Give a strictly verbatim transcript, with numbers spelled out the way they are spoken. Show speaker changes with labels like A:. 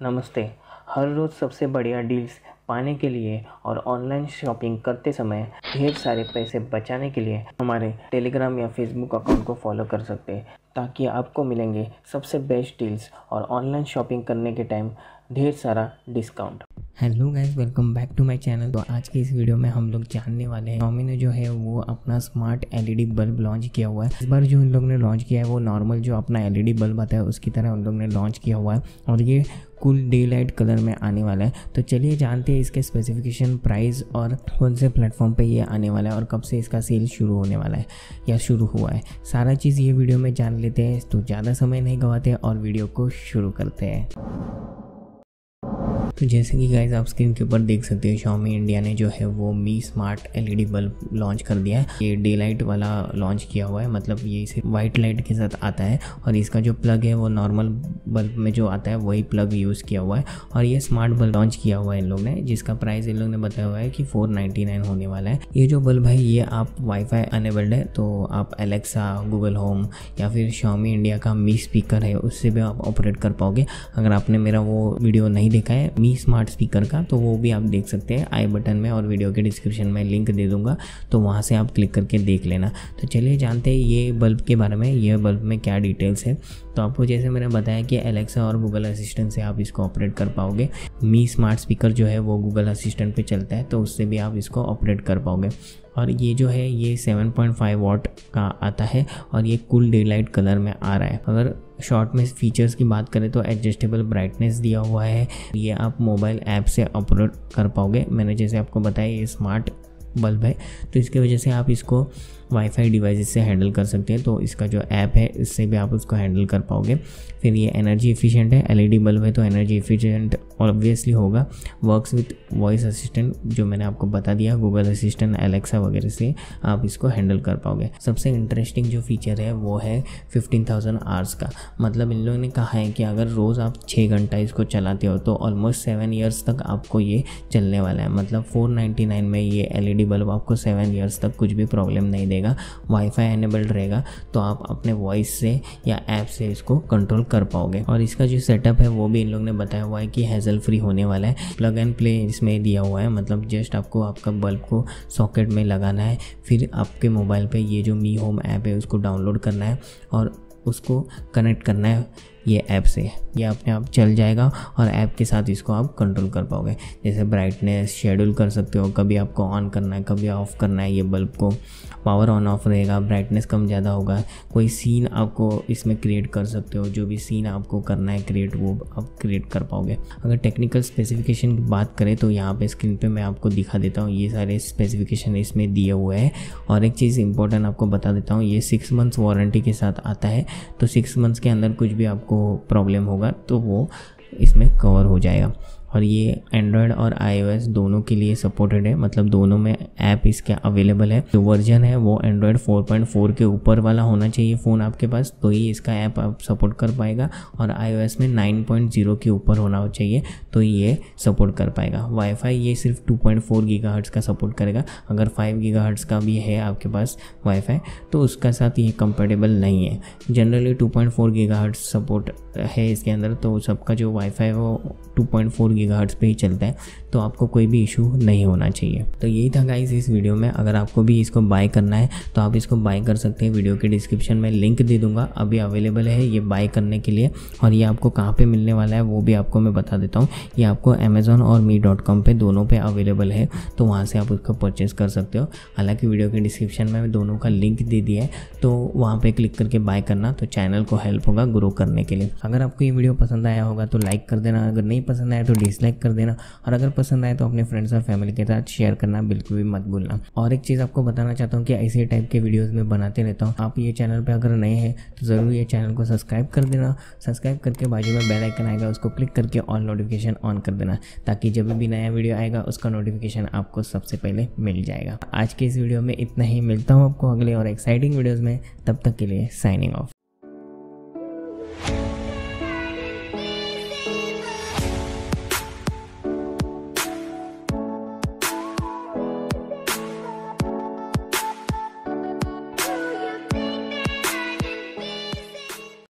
A: नमस्ते। हर रोज़ सबसे बढ़िया डील्स पाने के लिए और ऑनलाइन शॉपिंग करते समय ढेर सारे पैसे बचाने के लिए हमारे टेलीग्राम या फेसबुक अकाउंट को फॉलो कर सकते हैं, ताकि आपको मिलेंगे सबसे बेस्ट डील्स और ऑनलाइन शॉपिंग करने के टाइम ढेर सारा discount.
B: Hello guys, welcome back to my channel. तो आज के इस वीडियो में हम लोग जानने वाले हैं Xiaomi ने जो है वो अपना स्मार्ट एलईडी बल्ब लॉन्च किया हुआ है। इस बार जो इन लोग ने लॉन्च किया है वो नॉर्मल जो अपना एलईडी बल्ब आता है उसकी तरह उन लोग ने लॉन्च किया हुआ है और ये कूल डे लाइट कलर में आने वाला है। तो चलिए जानते हैं इसके स्पेसिफिकेशन, प्राइस और कौन से प्लेटफॉर्म पे ये आने वाला है और कब से इसका सेल शुरू होने वाला है या शुरू हुआ है। सारा चीज़ ये वीडियो में जान लेते हैं। तो ज़्यादा समय नहीं गवाते और वीडियो को शुरू करते हैं। तो जैसे कि गाइस आप स्क्रीन के ऊपर देख सकते हो, Xiaomi इंडिया ने जो है वो Mi smart LED bulb launch कर दिया है। ये डे लाइट वाला लॉन्च किया हुआ है, मतलब ये सिर्फ वाइट लाइट के साथ आता है और इसका जो प्लग है वो नॉर्मल बल्ब में जो आता है वही प्लग यूज़ किया हुआ है। और ये स्मार्ट बल्ब लॉन्च किया हुआ है इन लोग ने, जिसका प्राइस इन लोग ने बताया हुआ है कि फोर नाइन्टी नाइन होने वाला है। ये जो बल्ब है ये आप वाईफाई अनेबल्ड है, तो आप एलेक्सा, गूगल होम या फिर Xiaomi इंडिया का मी स्पीकर है उससे भी आप ऑपरेट कर पाओगे। अगर आपने मेरा वो वीडियो नहीं देखा है मी स्मार्ट स्पीकर का तो वो भी आप देख सकते हैं। आई बटन में और वीडियो के डिस्क्रिप्शन में लिंक दे दूंगा, तो वहाँ से आप क्लिक करके देख लेना। तो चलिए जानते हैं ये बल्ब के बारे में, ये बल्ब में क्या डिटेल्स है। तो आपको जैसे मैंने बताया कि एलेक्सा और गूगल असिस्टेंट से आप इसको ऑपरेट कर पाओगे। मी स्मार्ट स्पीकर जो है वो गूगल असिस्टेंट पे चलता है, तो उससे भी आप इसको ऑपरेट कर पाओगे। और ये जो है ये सेवन पॉइंट फाइव वॉट का आता है और ये कूल डे लाइट कलर में आ रहा है। अगर शॉर्ट में फीचर्स की बात करें तो एडजस्टेबल ब्राइटनेस दिया हुआ है, ये आप मोबाइल ऐप से ऑपरेट कर पाओगे। मैंने जैसे आपको बताया ये स्मार्ट बल्ब है तो इसकी वजह से आप इसको वाईफाई डिवाइसेस से हैंडल कर सकते हैं, तो इसका जो ऐप है इससे भी आप उसको हैंडल कर पाओगे। फिर ये एनर्जी एफिशिएंट है, एलईडी बल्ब है तो एनर्जी एफिशिएंट ऑब्वियसली होगा। वर्क्स विथ वॉइस असिस्टेंट, जो मैंने आपको बता दिया, गूगल असिस्टेंट, एलेक्सा वगैरह से आप इसको हैंडल कर पाओगे। सबसे इंटरेस्टिंग जो फीचर है वो है फिफ्टीन थाउजेंड आवर्स का। मतलब इन लोगों ने कहा है कि अगर रोज़ आप छः घंटा इसको चलाते हो तो ऑलमोस्ट सेवन ईयर्स तक आपको ये चलने वाला है। मतलब फोर नाइन्टी नाइन में ये एलईडी बल्ब आपको सेवन ईयर्स तक कुछ भी प्रॉब्लम नहीं देगा। वाईफाई एनेबल्ड रहेगा तो आप अपने वॉइस से या ऐप से इसको कंट्रोल कर पाओगे। और इसका जो सेटअप है वो भी इन लोग ने बताया हुआ है कि हैजल फ्री होने वाला है। प्लग एंड प्ले इसमें दिया हुआ है, मतलब जस्ट आपको आपका बल्ब को सॉकेट में लगाना है, फिर आपके मोबाइल पे ये जो मी होम ऐप है उसको डाउनलोड करना है और उसको कनेक्ट करना है ये ऐप से। ये अपने आप चल जाएगा और ऐप के साथ इसको आप कंट्रोल कर पाओगे। जैसे ब्राइटनेस शेड्यूल कर सकते हो, कभी आपको ऑन करना है कभी ऑफ़ करना है। ये बल्ब को पावर ऑन ऑफ रहेगा, ब्राइटनेस कम ज़्यादा होगा। कोई सीन आपको इसमें क्रिएट कर सकते हो, जो भी सीन आपको करना है क्रिएट वो आप क्रिएट कर पाओगे। अगर टेक्निकल स्पेसिफिकेशन की बात करें तो यहाँ पे स्क्रीन पे मैं आपको दिखा देता हूँ, ये सारे स्पेसिफिकेशन इसमें दिए हुए हैं। और एक चीज़ इंपॉर्टेंट आपको बता देता हूँ, ये सिक्स मंथ्स वारंटी के साथ आता है, तो सिक्स मंथ्स के अंदर कुछ भी आपको प्रॉब्लम होगा तो वो इसमें कवर हो जाएगा। और ये एंड्रॉयड और आईओएस दोनों के लिए सपोर्टेड है, मतलब दोनों में ऐप इसके अवेलेबल है। जो वर्जन है वो एंड्रॉयड फोर पॉइंट फोर के ऊपर वाला होना चाहिए फ़ोन आपके पास, तो ही इसका ऐप आप सपोर्ट कर पाएगा। और आईओएस में नाइन पॉइंट ज़ीरो के ऊपर होना चाहिए तो ये सपोर्ट कर पाएगा। वाईफाई ये सिर्फ टू पॉइंट फोर गीगाहर्ट्ज़ का सपोर्ट करेगा। अगर फाइव गीगाहर्ट्ज़ का भी है आपके पास वाईफाई तो उसका साथ ये कंपेटेबल नहीं है। Generally two point four gigahertz support है इसके अंदर, तो सबका जो वाईफाई है वो टू पॉइंट फोर गीगाहर्ट्ज़ पे ही चलता है, तो आपको कोई भी इशू नहीं होना चाहिए। तो यही था गाइस इस वीडियो में। अगर आपको भी इसको बाय करना है तो आप इसको बाय कर सकते हैं, वीडियो के डिस्क्रिप्शन में लिंक दे दूंगा, अभी अवेलेबल है ये बाय करने के लिए। और ये आपको कहाँ पे मिलने वाला है वो भी आपको मैं बता देता हूँ। ये आपको अमेज़ॉन और मी डॉट कॉम पे दोनों पे अवेलेबल है, तो वहाँ से आप उसको परचेज़ कर सकते हो। हालाँकि वीडियो के डिस्क्रिप्शन में दोनों का लिंक दे दिया है, तो वहाँ पर क्लिक करके बाय करना, तो चैनल को हेल्प होगा ग्रो करने के लिए। अगर आपको ये वीडियो पसंद आया होगा तो लाइक कर देना, अगर नहीं पसंद आया तो डिसलाइक कर देना, और अगर पसंद आए तो अपने फ्रेंड्स और फैमिली के साथ शेयर करना बिल्कुल भी मत भूलना। और एक चीज़ आपको बताना चाहता हूँ कि ऐसे टाइप के वीडियोस में बनाते रहता हूँ। आप ये चैनल पे अगर नए हैं तो ज़रूर ये चैनल को सब्सक्राइब कर देना। सब्सक्राइब करके बाजू में बेल आइकन आएगा, उसको क्लिक करके ऑल नोटिफिकेशन ऑन कर देना, ताकि जब भी नया वीडियो आएगा उसका नोटिफिकेशन आपको सबसे पहले मिल जाएगा। आज के इस वीडियो में इतना ही, मिलता हूँ आपको अगले और एक्साइटिंग वीडियोज़ में। तब तक के लिए साइनिंग ऑफ।